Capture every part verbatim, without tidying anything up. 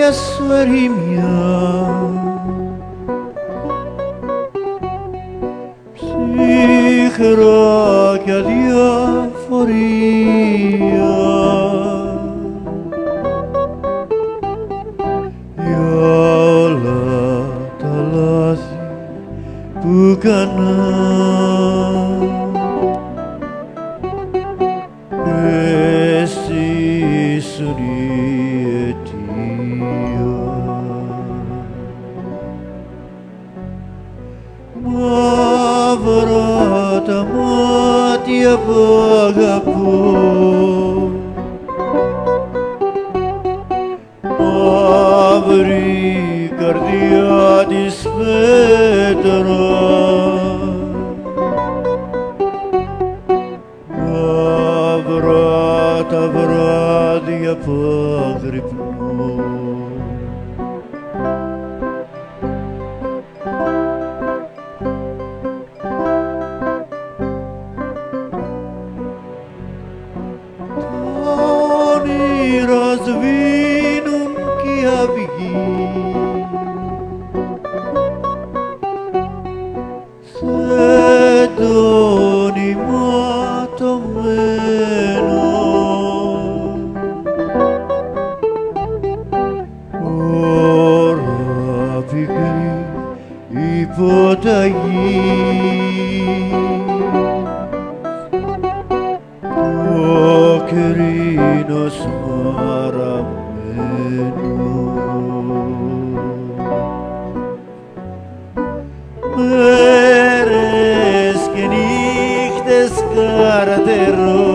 λόγια σου ερήμια, ψυχρά κι αδιαφορία, για όλα τα λάθη που κάνα. Εσύ ήσουν η αιτία. Μαύρα τα μάτια που αγαπώ, μαύρη καρδιά της πέτρα, τα βράδια που αγρυπνώ. Τα όνειρα σβήνουν κι η αυγή σε τόνι ματωμένο. Ώρα πικρή υποταγή, το κρίνος μαραμένο. Μέρες και νύχτες καρτερώ,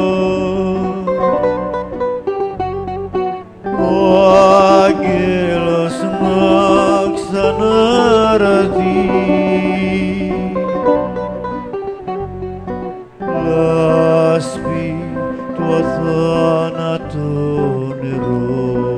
ο άγγελος να ξαναρθεί, λάσπη το αθάνατο νερό.